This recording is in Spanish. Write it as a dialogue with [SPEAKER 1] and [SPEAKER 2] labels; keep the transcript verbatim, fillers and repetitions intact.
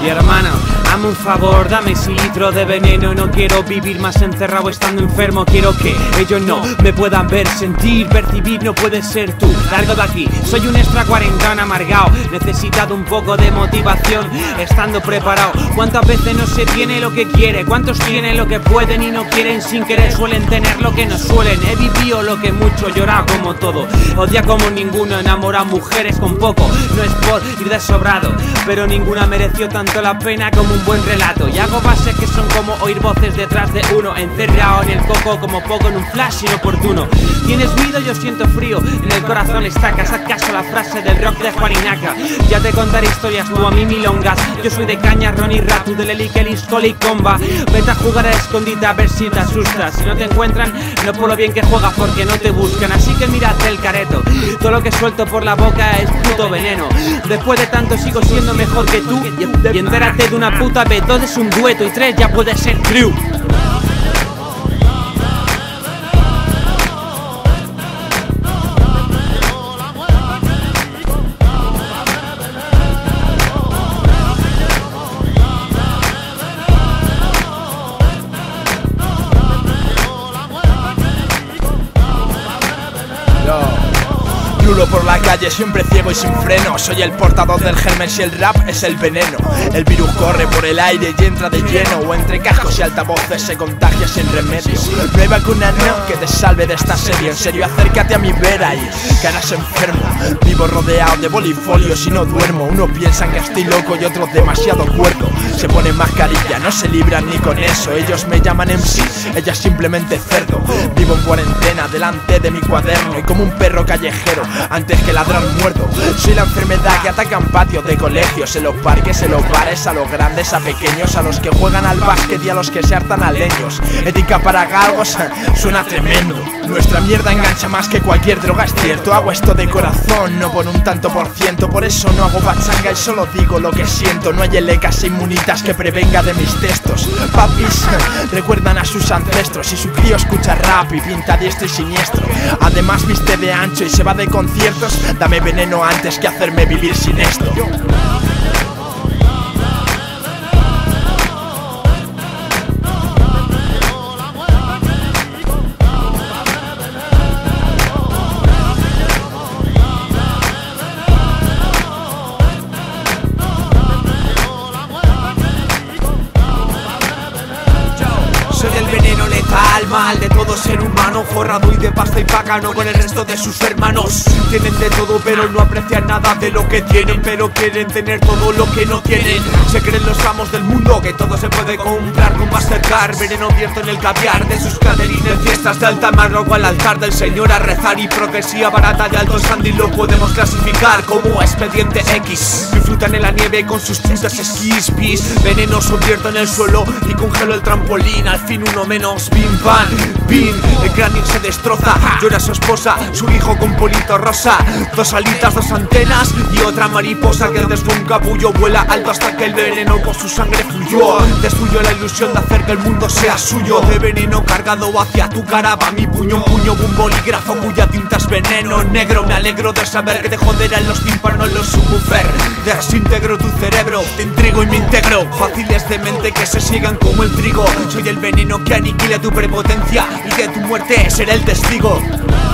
[SPEAKER 1] Y hermano, hazme un favor, dame ese litro de veneno. No quiero vivir más encerrado estando enfermo. Quiero que ellos no me puedan ver, sentir, percibir. No puedes ser tú, largo de aquí. Soy un extra cuarentón amargado, necesitado un poco de motivación, estando preparado. ¿Cuántas veces no se tiene lo que quiere? ¿Cuántos tienen lo que pueden y no quieren sin querer? Suelen tener lo que no suelen. He vivido lo que mucho, llorado como todo, odia como ninguno, enamorado mujeres con poco. No es por ir de sobrado, pero ninguna mereció tanto la pena como un buen relato. Y hago bases que son como oír voces detrás de uno, encerrado en el coco como poco en un flash inoportuno. Tienes miedo, yo siento frío, en el corazón estacas. Haz caso a la frase del rock de Juaninaca. Ya te contaré historias tú a mí milongas. Yo soy de caña, Ronnie Rat, tú de Leli, Kelly, Scully, Comba. Vete a jugar a escondite a ver si te asustas. Si no te encuentran, no por lo bien que juegas, porque no te buscan. Así que mírate el careto, todo lo que suelto por la boca es puto veneno. Después de tanto sigo siendo mejor que tú. Y entérate de una puta vez, dos es un dueto y tres ya puede ser crew.
[SPEAKER 2] Rulo por la calle siempre ciego y sin freno. Soy el portador del germen si el rap es el veneno. El virus corre por el aire y entra de lleno, o entre cascos y altavoces se contagia sin remedio. No hay vacuna no que te salve de esta serie. En serio, acércate a mi vera y caras enfermo. Vivo rodeado de bolifolios y no duermo. Unos piensan que estoy loco y otros demasiado cuerdo. Se ponen mascarilla, no se libran ni con eso. Ellos me llaman M C, ella simplemente cerdo. Vivo en cuarentena delante de mi cuaderno y como un perro callejero antes que ladrar muerto. Soy la enfermedad que ataca en patios de colegios, en los parques, en los bares, a los grandes, a pequeños, a los que juegan al básquet y a los que se hartan a leños. Ética para galgos, suena tremendo. Nuestra mierda engancha más que cualquier droga, es cierto. Hago esto de corazón, no por un tanto por ciento. Por eso no hago pachanga y solo digo lo que siento. No hay elecas e inmunitas que prevenga de mis textos. Papis recuerdan a sus ancestros y su crío escucha rap y pinta diestro y siniestro. Además viste de ancho y se va de conciertos. Dame veneno antes que hacerme vivir sin esto.
[SPEAKER 3] Soy el veneno letal, mal de todo ser humano, forrado y de pasta y pagano con el resto de sus hermanos. Tienen de todo pero no aprecian nada de lo que tienen, pero quieren tener todo lo que no tienen. Se creen los amos del mundo, que todo se puede comprar con Mastercard. Veneno abierto en el caviar de sus caterines, fiestas de alta mar, luego al altar del señor a rezar. Hipocresía barata de alto standing lo podemos clasificar como expediente X. Disfrutan en la nieve con sus putas esquís, pis. Venenoso abierto en el suelo y congelo el trampolín. Al fin uno menos, pim pam, pim. El cráneo se destroza, llora su esposa, su hijo con polito rosa. Dos alitas, dos antenas y otra mariposa que desde un capullo vuela alto hasta que el veneno con su sangre fluyó. Destruyó la ilusión de hacer que el mundo sea suyo. De veneno cargado hacia tu cara va mi puño, un puño, un bolígrafo cuya tinta es veneno negro. Me alegro de saber que te joderán los tímpanos, los subwoofer. Desintegro tu cerebro, te intrigo y me integro. Fáciles de mente que se sigan como el trigo. Soy el veneno que aniquila tu prepotencia y de tu muerte seré el testigo.